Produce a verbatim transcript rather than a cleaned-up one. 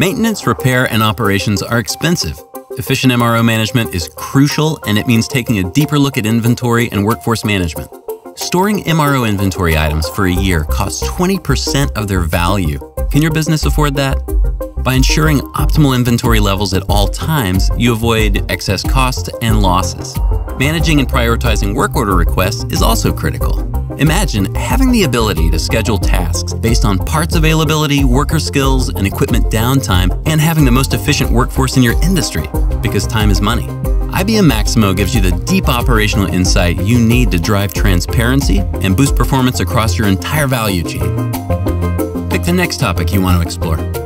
Maintenance, repair, and operations are expensive. Efficient M R O management is crucial, and it means taking a deeper look at inventory and workforce management. Storing M R O inventory items for a year costs twenty percent of their value. Can your business afford that? By ensuring optimal inventory levels at all times, you avoid excess costs and losses. Managing and prioritizing work order requests is also critical. Imagine having the ability to schedule tasks based on parts availability, worker skills, and equipment downtime, and having the most efficient workforce in your industry, because time is money. I B M Maximo gives you the deep operational insight you need to drive transparency and boost performance across your entire value chain. Pick the next topic you want to explore.